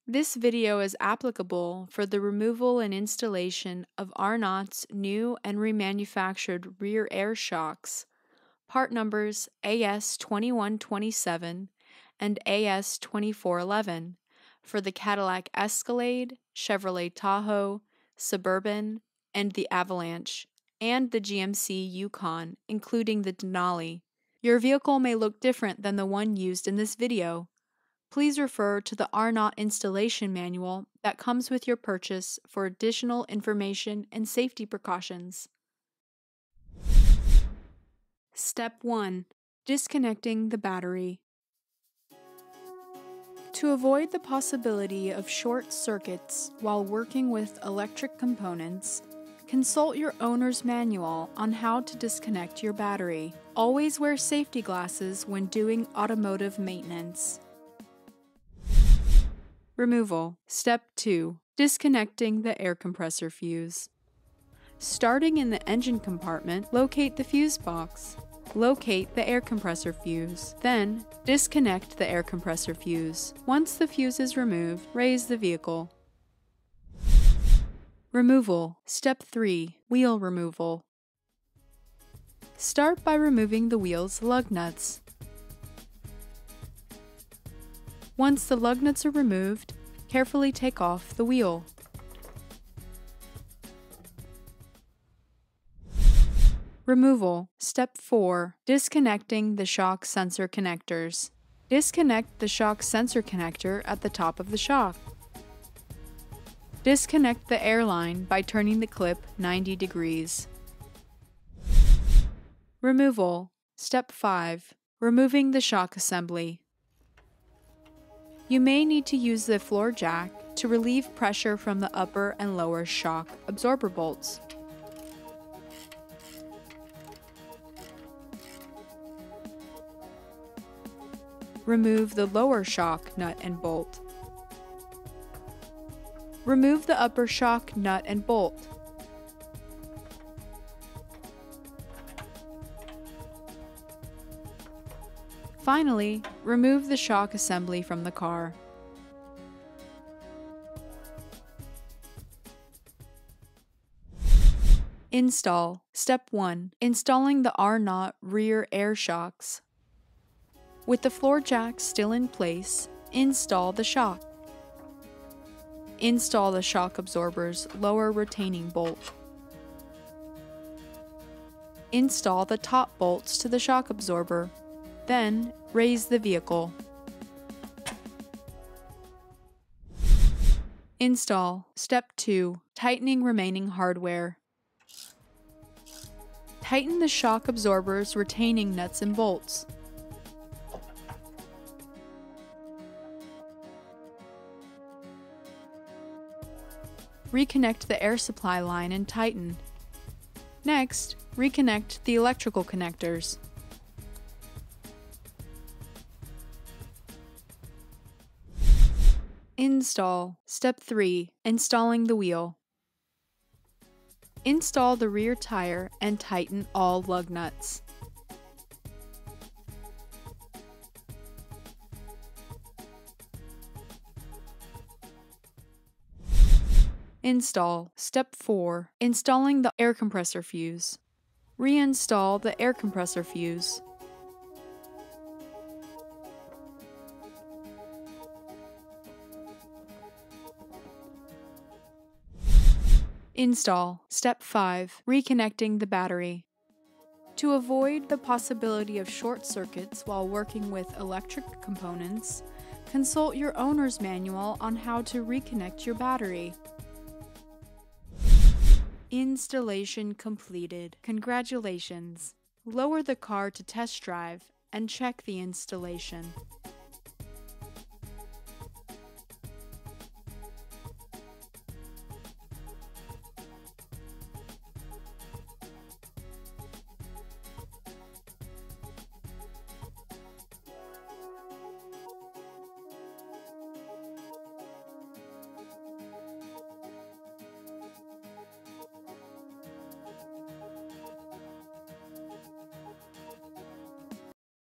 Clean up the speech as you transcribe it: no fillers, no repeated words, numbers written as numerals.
This video is applicable for the removal and installation of Arnott's new and remanufactured rear air shocks, part numbers AS2127 and AS2411 for the Cadillac Escalade, Chevrolet Tahoe, Suburban, and the Avalanche, and the GMC Yukon, including the Denali. Your vehicle may look different than the one used in this video. Please refer to the Arnott installation manual that comes with your purchase for additional information and safety precautions. Step 1. Disconnecting the battery. To avoid the possibility of short circuits while working with electric components, consult your owner's manual on how to disconnect your battery. Always wear safety glasses when doing automotive maintenance. Removal. Step 2. Disconnecting the air compressor fuse. Starting in the engine compartment, locate the fuse box. Locate the air compressor fuse. Then, disconnect the air compressor fuse. Once the fuse is removed, raise the vehicle. Removal. Step 3. Wheel removal. Start by removing the wheel's lug nuts. Once the lug nuts are removed, carefully take off the wheel. Removal. Step 4. Disconnecting the shock sensor connectors. Disconnect the shock sensor connector at the top of the shock. Disconnect the air line by turning the clip 90 degrees. Removal. Step 5. Removing the shock assembly. You may need to use the floor jack to relieve pressure from the upper and lower shock absorber bolts. Remove the lower shock nut and bolt. Remove the upper shock nut and bolt. Finally, remove the shock assembly from the car. Install. Step 1. Installing the Arnott rear air shocks. With the floor jack still in place, install the shock. Install the shock absorber's lower retaining bolt. Install the top bolts to the shock absorber. Then, raise the vehicle. Install. Step 2. Tightening remaining hardware. Tighten the shock absorber's retaining nuts and bolts. Reconnect the air supply line and tighten. Next, reconnect the electrical connectors. Install. Step 3. Installing the wheel. Install the rear tire and tighten all lug nuts. Install. Step 4. Installing the air compressor fuse. Reinstall the air compressor fuse. Install. Step 5. Reconnecting the battery. To avoid the possibility of short circuits while working with electric components, consult your owner's manual on how to reconnect your battery. Installation completed. Congratulations. Lower the car to test drive and check the installation.